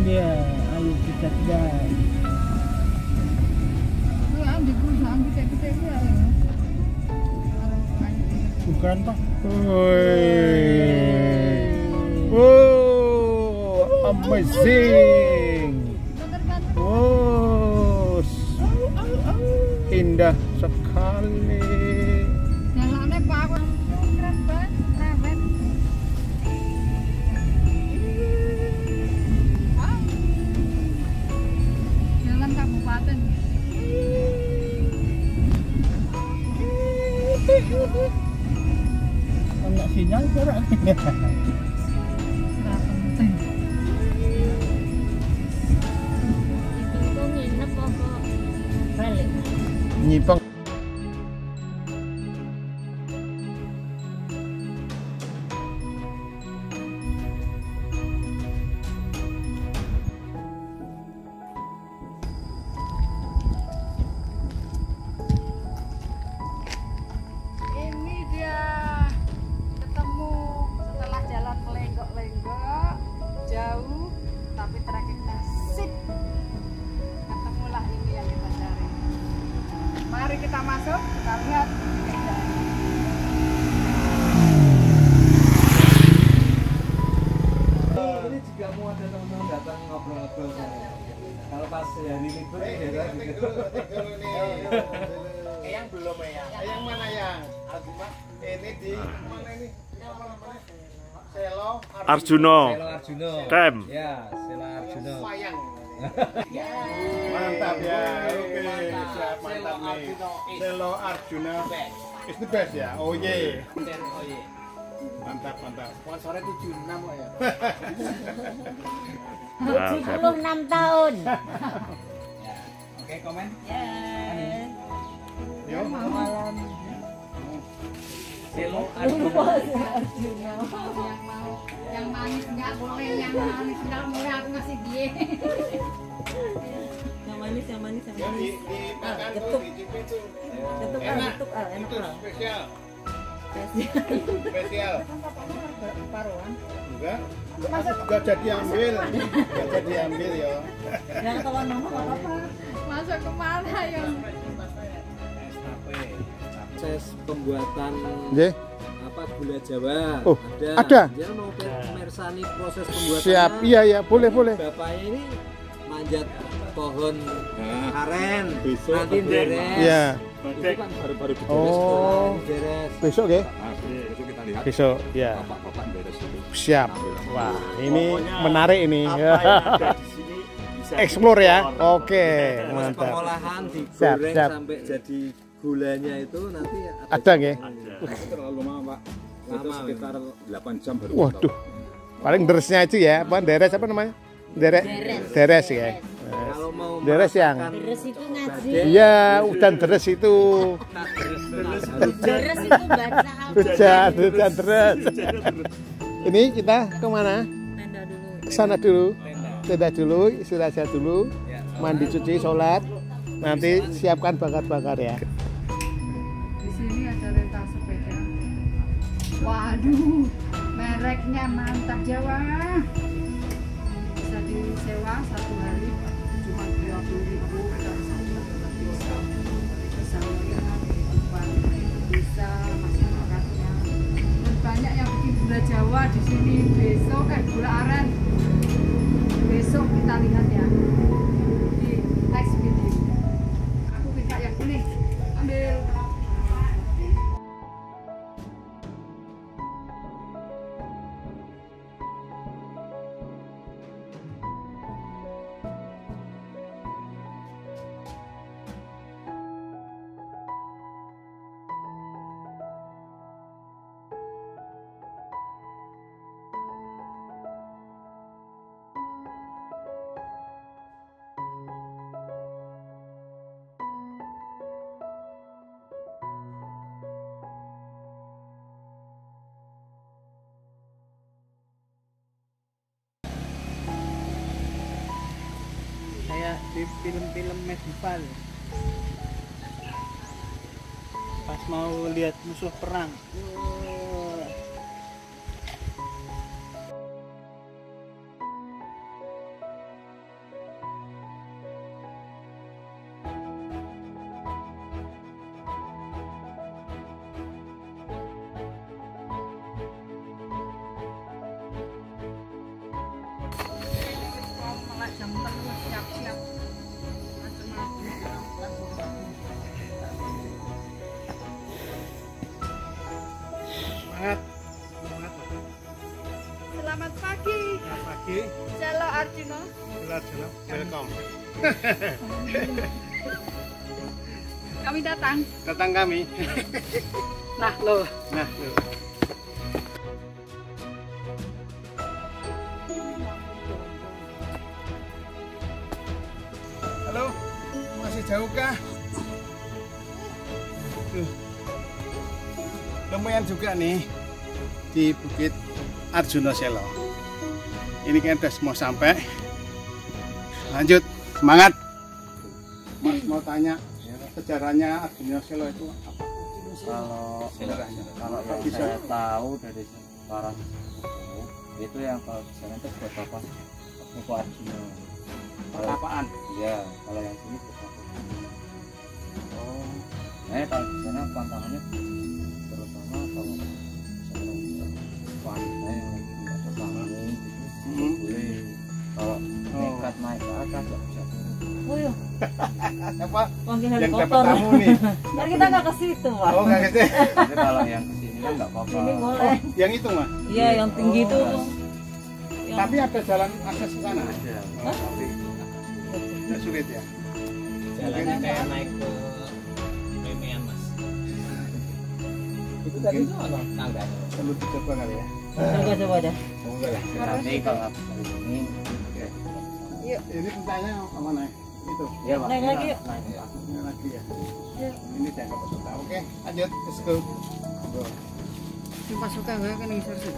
Iya, ayo kita tidak. Bukan Pak. Wow, amazing. Wow, indah sekali. Jalannya Pak, keren banget, keren. Jalan kabupaten. Enggak sinyal gerak. Nggak penting. Itu nginep apa balik? Nyipang. Ini dia ketemu setelah jalan melenggok-lenggok jauh tapi trekingnya sip. Ketemulah ini yang kita cari. Mari kita masuk, kita lihat. Ini juga mau ada teman-teman datang ngobrol-ngobrol saya. Kalau pas hari libur gitu. Yang belum ya. Yang mana yang? Ini di mana ini? Selo Arjuna. Selo Arjuna. Camp. Ya, Selo Arjuna. Sayang. Mantap ya. Oke, siap mantap nih. Selo Arjuna. It's the best ya. Oh yeah. Mantap, mantap. Sponsornya 76 kok ya. 76 tahun. Oke, komen. Yo. Malam. Selo Arjuna. Yang manis nggak boleh, yang manis nggak boleh aku ngasih dia. Yang manis. Yang dimakan tuh, dicipin tuh. Enak Itu lah. spesial. Spesial. Paruan. Enggak? Enggak jadi ambil. Enggak jadi ambil ya. Yang kalau mama nggak apa-apa. Masuk kemana yang? Proses pembuatan Nggih. apa gula Jawa Oh, ada? Dia mau mersani proses pembuatannya. Siap. Iya, boleh. Bapaknya ini manjat pohon aren, Besok nanti deres. Iya. Itu kan baru-baru diberes. Oh. Deres. Besok nggih? Besok kita lihat Besok, ya. bapak-bapak beres dulu. Siap. Wah, ini menarik ini. Apa yang ada di sini bisa Explore ya. di-explore. Oke, Terus mantap. pengolahan Siap, digoreng siap. sampai jadi gulanya itu nanti Ada nggih? Itu terlalu lama Pak. Itu Lama, sekitar 8 jam baru. Waduh. Paling deresnya itu ya, apa deres apa namanya? Deres ya. Kalau mau Deres yang. merasakan Deres itu ngaji. Iya, udan deres itu. Deres itu baca Hujan deres. Ini kita kemana? tenda dulu. Ke sana dulu. Tenda dulu, istirahat dulu. Mandi cuci, sholat. Nanti siapkan bakar-bakar ya. Di sini ada rental sepeda. Waduh, mereknya mantap Jawa. Bisa disewa satu hari cuma 20.000 dan satu bisa kesalahan bisa masih makannya. Dan banyak yang bikin gula Jawa di sini. Besok gula aren. Besok kita lihat ya di next video. Aku minta yang ini. Ambil. Kayak di film-film medieval. Pas mau lihat musuh perang. Semangat. Semangat. Selamat pagi. Selamat pagi. Selo Arjuna. Arjuna, welcome. Kami datang. Datang kami. Nah, lo. Nah, halo, masih jauh kah? Lumayan juga nih di Bukit Arjuna Selo. Ini kan udah mau sampai. Lanjut, semangat. Mas mau tanya sejarahnya Arjuna Selo itu apa? Kalau Sejarahnya. kalau yang Bisa. saya tahu dari sekarang itu yang kalau di sana itu betapa Buku Arjuna. Kalau Apaan? iya, kalau yang sini betapa. Oh, nah kalau di sana pantangannya terutama kalau seorang wanita yang lagi tidak terbangun itu boleh. Kalau nekat naik ke atas nggak bisa turun. Oh iya, Apa? panggil Yang dapat helikopter. tamu nih. Kan kita nggak ke situ, Pak. Oh, nggak gitu. Tapi kalau yang kesini kan nggak apa-apa. Sini boleh. Yang itu mah. Iya, yang tinggi Oh. itu. Yang Tapi ada jalan akses ke sana. Ada. Hah? Tapi Nggak sulit ya. Jalannya kayak naik ke Memean Mas. Itu tadi Apa tangganya? perlu dicoba kali ya. coba dah. Oh, enggak lah. nanti kalau ini Ini puncaknya mana? Itu. ya Pak. Naik lagi yuk. Naik ya. Ini lagi ya. Ya. Ini saya nggak peserta. Oke, lanjut. Let's go. Go. Sumpah suka nggak kan yang sih?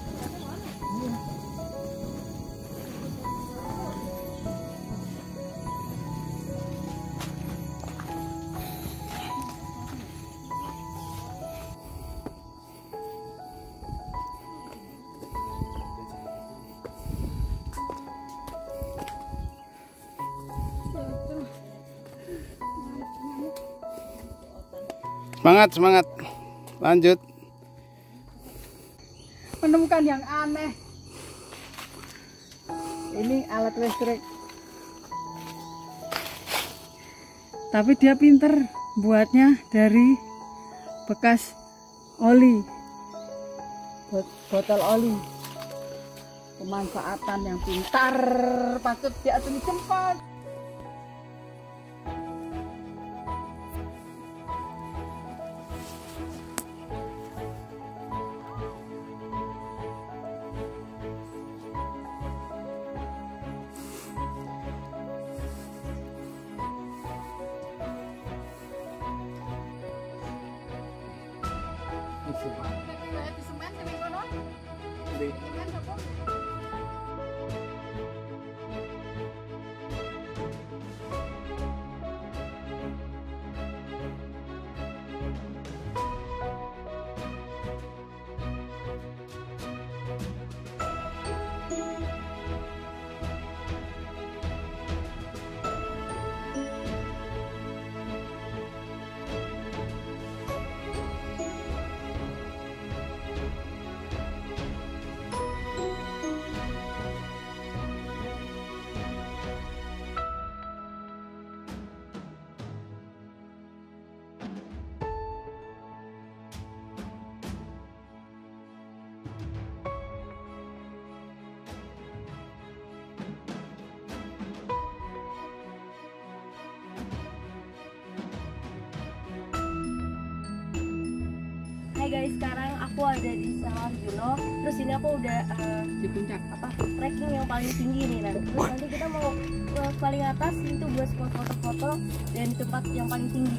Semangat, semangat. Lanjut. Menemukan yang aneh. Ini alat listrik. Tapi dia pinter buatnya dari bekas oli. Botol oli. Pemanfaatan yang pintar, patut diacungi jempol. Hai guys, sekarang aku ada di Selo Arjuna. Terus ini aku udah Di puncak. trekking yang paling tinggi nih. Nah, terus nanti kita mau ke paling atas itu buat spot foto-foto dan di tempat yang paling tinggi.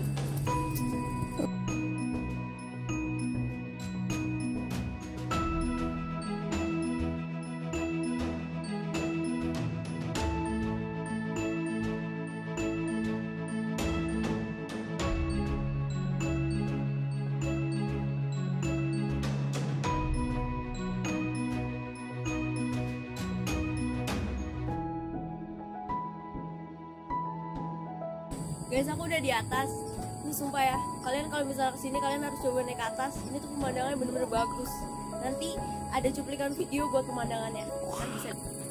Guys, aku udah di atas. Ini sumpah ya, kalian kalau misalnya kesini kalian harus coba naik ke atas. Ini tuh pemandangannya bener-bener bagus. Nanti ada cuplikan video buat pemandangannya. Kan bisa